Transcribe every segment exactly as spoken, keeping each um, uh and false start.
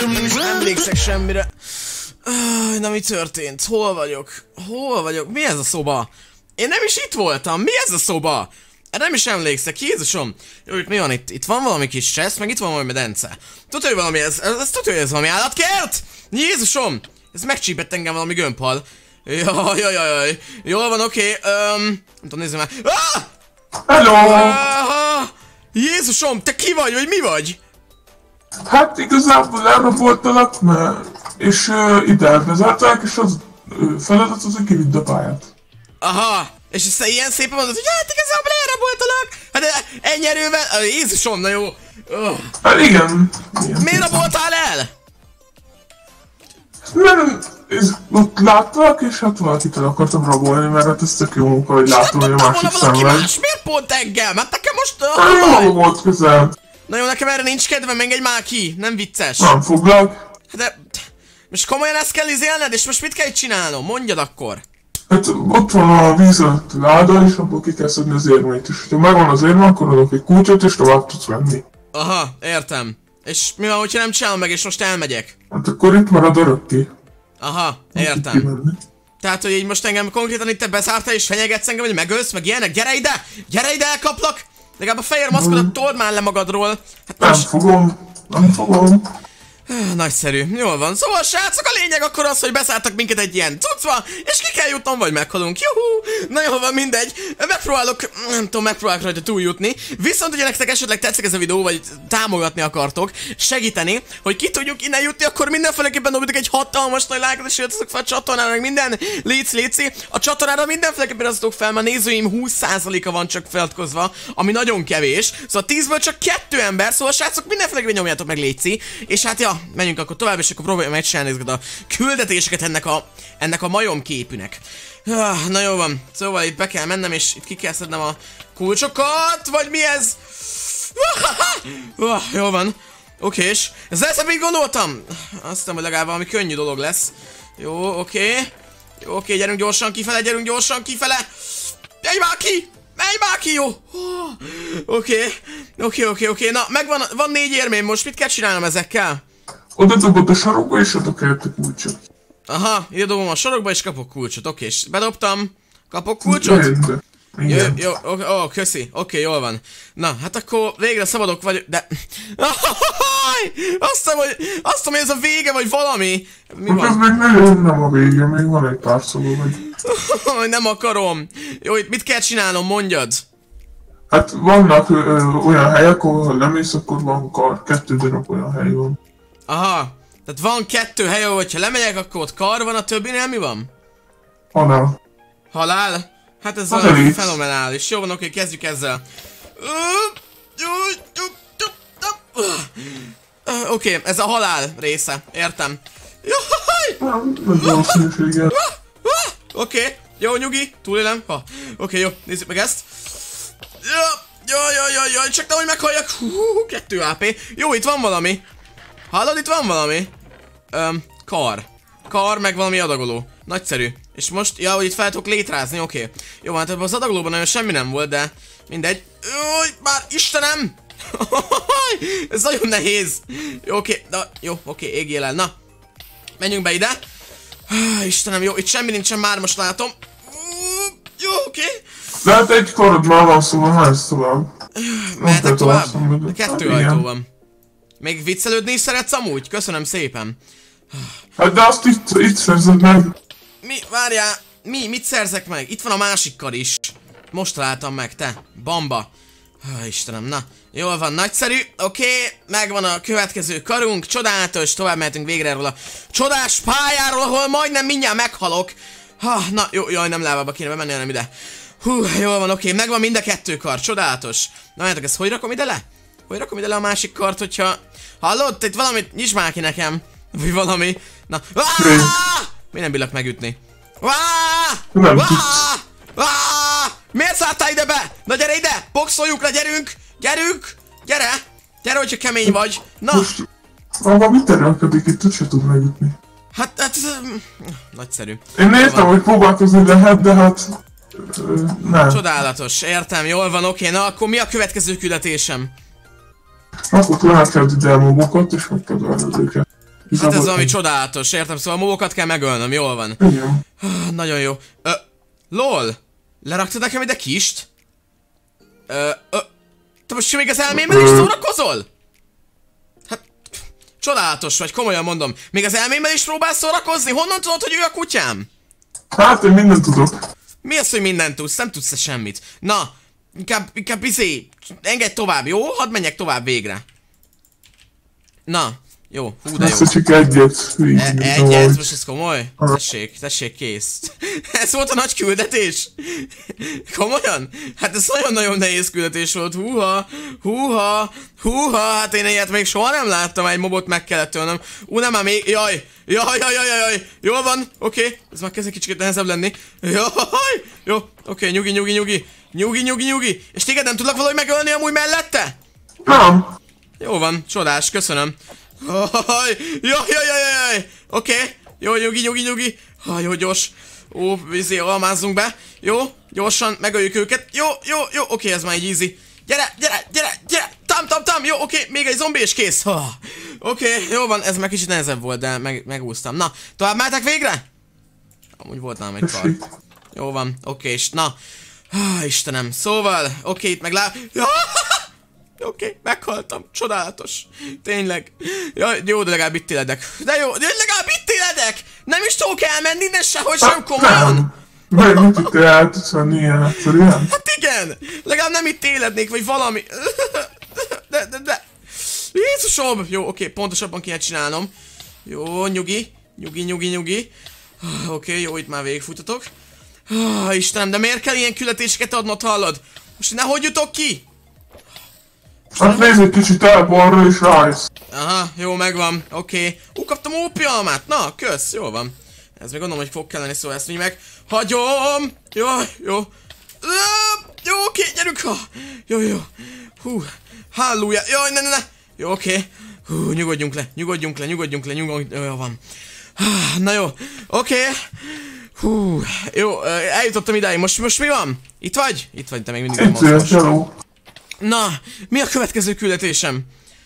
Nem is emlékszek semmire. Na mi történt? Hol vagyok? Hol vagyok? Mi ez a szoba? Én nem is itt voltam. Mi ez a szoba? Erre nem is emlékszek. Jézusom. Jó, itt mi van itt? Itt van valami kis csesz, meg itt van valami medence. Tudod, hogy valami ez? Ez tudja, hogy ez valami állatkert? Jézusom! Ez megcsípett engem valami gömbhal. Jaj, jaj, jaj. Jól van, oké. Okay. Um, nem tudom, nézzem már. Ah! Hello! Ah! Jézusom, te ki vagy, vagy mi vagy? Hát igazából elraboltalak, mert... és uh, ide elvezettek, és az uh, feladat az, hogy kividd a pályát. Aha, és ezt ilyen szépen mondod, hogy hát igazából elraboltalak. Hát ennyi erővel... Uh, Jézusom, na jó. Uh. Hát igen. igen. Miért raboltál el? Mert ez, ott láttak, és hát valakit el akartam rabolni, mert hát ez tök jó munka, hogy látom, hogy a másik szemben. Miért pont engem? Hát nekem most... Uh, Jó volt közel. Na jó, nekem erre nincs kedvem, engedj már ki, nem vicces. Nem foglak. De... Most komolyan ezt kell izélned, és most mit kell itt csinálnom? Mondjad akkor. Hát ott van a víz alatt láda, és abból ki kell szedni az érmét is. Ha megvan az érme, akkor adok egy kulcsot, és tovább tudsz venni. Aha, értem. És mi van, hogyha nem csinálom meg, és most elmegyek? Hát akkor itt marad örökké. Aha, értem. Tehát, hogy így most engem konkrétan itt te bezártál és fenyegetsz engem, hogy megölsz, meg ilyenek? Gyere ide! Gyere ide, elkaplak! Legalább a fehér maszkodat told már le magadról. Hát nem most... fogom, nem fogom. Nagyszerű, jól van. Szóval srácok, a lényeg akkor az, hogy beszálltak minket egy ilyen cuccba, és ki kell jutnom, vagy meghalunk. Juhú! Na jól van, mindegy. Megpróbálok, nem tudom, megpróbálok rajta túljutni. Viszont, hogyha nektek esetleg tetszik ez a videó, vagy támogatni akartok, segíteni, hogy ki tudjuk innen jutni, akkor mindenféleképpen dobjatok egy hatalmas nagy lájkot, és jöttetek fel a csatornára, meg minden. Léci, léci. A csatornára mindenféleképpen aztok fel, mert nézőim húsz százaléka van csak feliratkozva, ami nagyon kevés. Szóval tízből csak kettő ember, szóval srácok, mindenféleképpen nyomjátok meg, léci. És hát ja, menjünk akkor tovább, és akkor próbáljuk megcsinálni a küldetéseket ennek a, ennek a majom képűnek. Na jó van, szóval itt be kell mennem, és itt ki kell szednem a kulcsokat, vagy mi ez? Jó van, oké, és ezzel eszembe így gondoltam. Azt hiszem, hogy legalább valami könnyű dolog lesz. Jó, oké. Jó, oké, gyerünk gyorsan kifele, gyerünk gyorsan kifele. Menj már ki! Menj már ki, jó! Oké, oké, oké, oké, na megvan, van négy érmém most, mit kell csinálnom ezekkel? Oda dobod a sarokba, és adok helyett a kulcsot. Aha, ide dobom a sarokba, és kapok kulcsot, oké, és bedobtam. Kapok kulcsot? Jó, jó, ó, ó, köszi, oké, jól van. Na, hát akkor végre szabadok vagyok, de... Azt hiszem, hogy, azt hiszem, hogy ez a vége, vagy valami. Mi van? Ez még nem, nem a vége, még van egy pár szóló, vagy... Nem akarom. Jó, itt mit kell csinálnom, mondjad? Hát vannak ö, olyan helyek, ahol ha nem ész, akkor van kar. Kettő darab olyan hely van. Aha. Tehát van kettő hely, ahol ha lemegyek, akkor ott kar van, a többinél mi van? Halál. Halál? Hát ez hát olyan fenomenális. Jó van, oké, kezdjük ezzel. Oké, ez a halál része, értem. Oké, jó, nyugi, túlélem. Oké, jó, nézzük meg ezt. Jaj, jaj, jaj, jaj, csak nehogy meghalljak. Hú, kettő á pé. Jó, itt van valami. Hallod, itt van valami? Öm, kar. Kar, meg valami adagoló. Nagyszerű. És most, ja, hogy itt fel tudok létrázni, oké. Okay. Jó, hát ebben az adagolóban nagyon semmi nem volt, de mindegy. Új, már Istenem! Ez nagyon nehéz. Jó, oké, okay. Jó, oké, okay, égjél el, na. Menjünk be ide. Istenem, jó, itt semmi nincsen, már most látom. Jó, oké. Okay. De hát egy karod már van, szóval ház tovább. Mehetek tovább? Kettő ajtó van. Még viccelődni is szeretsz amúgy? Köszönöm szépen. Hát de azt itt, itt szerzed meg. Mi? Várjál. Mi? Mit szerzek meg? Itt van a másik kar is. Most találtam meg, te. Bamba. Há, Istenem, na. Jól van, nagyszerű. Oké, okay. Megvan a következő karunk. Csodálatos. Tovább mehetünk végre erről a csodás pályáról, ahol majdnem mindjárt meghalok. Ha, na, jó, jaj, nem lábába kéne bemenni, hanem ide. Hú, jól van, oké, okay. Megvan mind a kettő kar. Csodálatos. Na, látok, ezt hogy rakom ide le? Hogy rakom ide le a másik kart, hogyha... Hallod? Itt valamit nyisd már ki nekem. Vagy valami. Na. Mi nem billak megütni? Nem Miért szálltál ide be? Na gyere ide! Boxoljuk le, gyerünk! Gyerünk! Gyere! Gyere, hogyha kemény vagy! Na! Most... Maga mit terelkedik itt, se tud megütni. Hát, hát... Nagyszerű. Én értem, hogy próbálkozni lehet, de hát... Nem. Csodálatos, értem, jól van, oké. Na, akkor mi a következő küldetésem? Akkor lehet kell ide mobokat, és meg kell ölni őket. Hát ez valami csodálatos, értem, szóval a mobokat kell megölnöm, jól van. Igen. Nagyon jó. Ö, lol, leraktad nekem ide kist? Ö, ö, te most még az elmémmel is szórakozol? Hát, csodálatos vagy, komolyan mondom. Még az elmémmel is próbálsz szórakozni? Honnan tudod, hogy ő a kutyám? Hát én mindent tudok. Mi az, hogy mindent tudsz? Nem tudsz -e semmit. Na, inkább, inkább izé, engedj tovább, jó? Hadd menjek tovább végre. Na, jó, hú de jó. Ezt csak egyet. E egyet, most ez komoly? Tessék, tessék, kész. Ez volt a nagy küldetés? Komolyan? Hát ez nagyon-nagyon nehéz küldetés volt, húha, húha, húha, hát én ilyet még soha nem láttam, egy mobot meg kellett ölnöm. Ú, nem már még, jaj, jaj, jaj, jaj, jaj, jól van, oké, okay. Ez már kezd egy kicsit nehezebb lenni. Jaj, jó, oké, okay, nyugi, nyugi, nyugi, nyugi, nyugi, nyugi, és téged nem tudlak valahogy megölni amúgy mellette? Nem. Jó van, csodás, köszönöm. Jaj, jaj, jaj, jaj, oké, okay. Jó, nyugi, nyugi, nyugi. Ha, jó, gyors. Ó, vízé, almázzunk be. Jó, gyorsan megöljük őket. Jó, jó, jó, oké, okay, ez már egy easy. Gyere, gyere, gyere, gyere, tam, tam, tam, jó, oké, okay, még egy zombi és kész. Oké, okay, jó van, ez már kicsit nehezebb volt, de meg, megúsztam. Na, tovább mehetek végre? Amúgy volt nálam egy kar. Jó van, oké, okay, és na. Ah, Istenem, szóval, oké, okay, itt meg lá... Oké, okay, meghaltam. Csodálatos. Tényleg. Ja, jó, de legalább itt éledek. De jó, de legalább itt éledek! Nem is tudok elmenni, de sehogy sem komolyan. Meg mit itt el tudsz venni ilyen egyszerűen? Hát igen! Legalább nem itt élednék, vagy valami. De, de, de. Jézusom! Jó, oké, okay, pontosabban kéne csinálnom. Jó, nyugi. Nyugi, nyugi, nyugi. Oké, okay, jó, itt már végigfutatok. Ah, Istenem, de miért kell ilyen küldetéseket adnod, hallod? Most nehogy jutok ki? Hát nézd egy kicsit el balra és rájössz. Aha, jó, megvan, oké. Okay. Ú, kaptam ópialmát, na, kösz, jó van. Ez még gondolom, hogy fog kelleni, szóval ezt így meg hagyom. Jaj, jó. Jó, oké, okay, gyerünk. Jó, jó. Hú, halleluja, jaj, ne, ne, ne. Jó, oké. Okay. Hú, nyugodjunk le, nyugodjunk le, nyugodjunk le, nyugodjunk le, jó van. Na jó, oké. Okay. Hú, jó, eljutottam idáig, most, most mi van? Itt vagy? Itt vagy, te még mindig nem mozgos. Na, mi a következő küldetésem?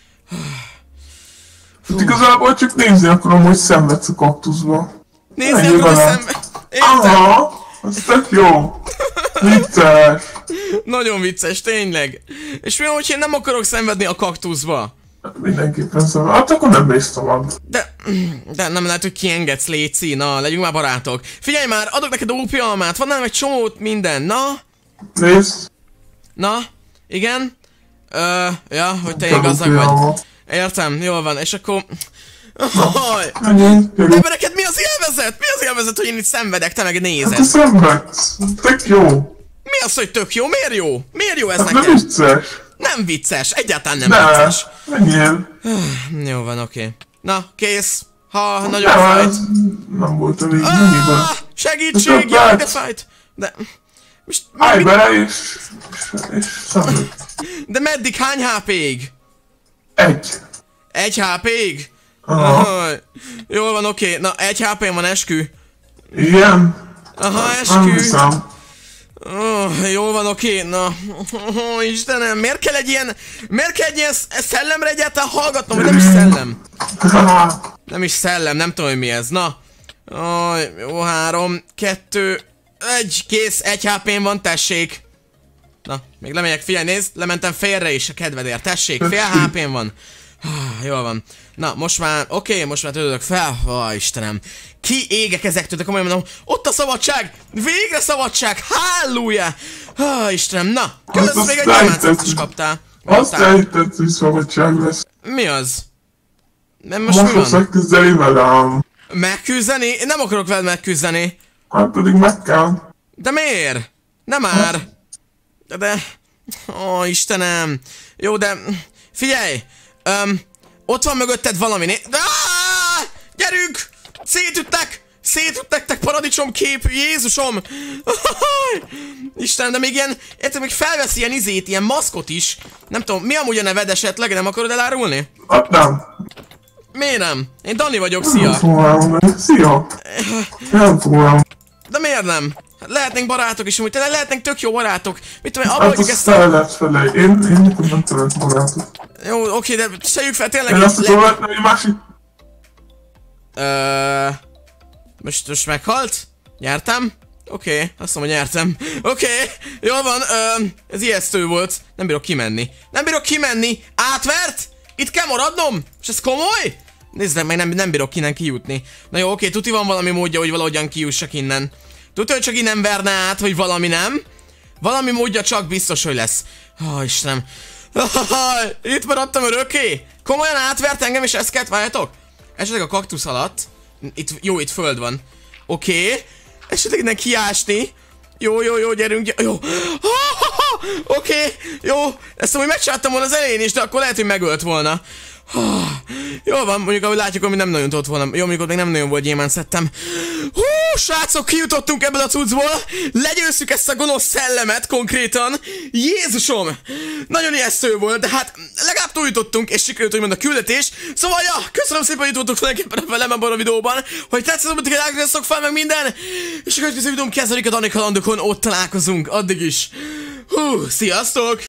Hát igazából csak nézni akarom, hogy szenvedsz a kaktuszba. Nézni akarom, hogy szenvedsz. Aha, ez tök jó. Vicces. Nagyon vicces, tényleg. És mi, hogy én nem akarok szenvedni a kaktuszba? Mindenképpen szenved. Hát akkor nem mész tovább. De, de nem lehet, hogy kiengedsz, léci. Na, legyünk már barátok. Figyelj már, adok neked ópialmát, van nálam egy csomót minden, na? Nézd. Na? Igen? Ö, ja, hogy te ilyen gazdag vagy. Értem, jól van, és akkor... Ojj! De neked mi az élvezet? Mi az élvezet, hogy én itt szenvedek, te meg nézed? Hát te szenvedsz, tök jó. Mi az, hogy tök jó? Miért jó? Miért jó ez hát neked? Nem vicces. Nem vicces, egyáltalán nem de, vicces. menjél. Jó van, oké. Okay. Na, kész. Ha, nagyon fájt. Nem volt elég, mennyiben. Segítség, jaj, de fájt. De... Most, állj bele és... és szenved. De meddig? Hány há pé-ig? Egy. Egy há pé-ig? Aha. Jól van, oké. Okay. Na, egy há pé-n van, eskü. Igen. Aha, eskü. Nem hiszem. Oh, jól van, oké, okay. Na. Oh, Istenem, miért kell egy ilyen... Miért kell egy ilyen szellemre egyáltalán hallgatnom, hogy nem is szellem? Nem is szellem, nem tudom, hogy mi ez. Na. Oh, jó, három, kettő, egy, kész, egy há pé-n van, tessék. Na, még lemegyek, figyelj, nézd, lementem félre is a kedvedért, tessék, fél há pé-n van. Ah, jól van. Na, most már, oké, okay, most már tődök fel. Ó, oh, Istenem. Ki égek ezektől, de komolyan mondom. Ott a szabadság! Végre szabadság! Halleluja! Ó, oh, Istenem, na! Közben még egy gyermáncot is kaptál. Azt elhittett, hogy szabadság lesz. Mi az? Nem, most, most mi van? megküzdeni velem. Megküzdeni? Én nem akarok veled megküzdeni. Hát pedig meg kell. De miért? Nem már. De, de... Ó, oh, Istenem. Jó, de... Figyelj! Um, ott van mögötted valami né... Ah! Gyerünk! Szétüttek! Szétüttek, paradicsom képű, Jézusom! Istenem, de még ilyen... Érted, még felvesz ilyen izét, ilyen maszkot is. Nem tudom, mi amúgy a neved esetleg? Nem akarod elárulni? Hát nem. Miért nem? Én Dani vagyok, szia! Nem fogom. Szia! Nem fogom. De miért nem? Hát lehetnénk barátok is, amúgy tényleg lehetnénk tök jó barátok. Mit tudom, abba hát vagyok ezt a... lehet felé. Én, én nem tudom barátok. Jó, oké, de sejjük fel, tényleg... Én azt tudom lehetni, hogy másik... Ö... Most, most meghalt? Nyertem? Oké, okay, azt mondom, hogy nyertem. Oké, okay, jól van, ö, ez ijesztő volt. Nem bírok kimenni. Nem bírok kimenni. Átvert? Itt kell maradnom? És ez komoly? Nézd meg, nem, nem bírok innen kijutni. Na jó, oké, okay, tuti van valami módja, hogy valahogyan kijussak innen. Tuti, hogy csak innen verne át, hogy valami nem. Valami módja csak biztos, hogy lesz. Ó, Istenem. Oh, itt maradtam örökké. Komolyan átvert engem, és ezt kellett, várjatok? Esetleg a kaktusz alatt. Itt, jó, itt föld van. Oké. Okay. Esetleg innen kiásni. Jó, jó, jó, gyerünk, jó. Oké, okay, jó. Ezt amúgy megcsináltam volna az elején is, de akkor lehet, hogy megölt volna. Jó van, mondjuk ahogy látjuk, hogy nem nagyon tudott volna. Jó, mondjuk ott még nem nagyon volt gyémánt szedtem. Hú, srácok, kijutottunk ebből a cuccból. Legyőztük ezt a gonosz szellemet konkrétan. Jézusom! Nagyon ijesztő volt, de hát legalább túljutottunk, és sikerült úgymond a küldetés. Szóval, ja, köszönöm szépen, hogy itt voltunk tulajdonképpen velem ebben a videóban. Hogy tetszett, hogy lájkoljatok fel meg minden. És a következő videóm kezdődik a Dani kalandokon, ott találkozunk. Addig is. Hú, sziasztok!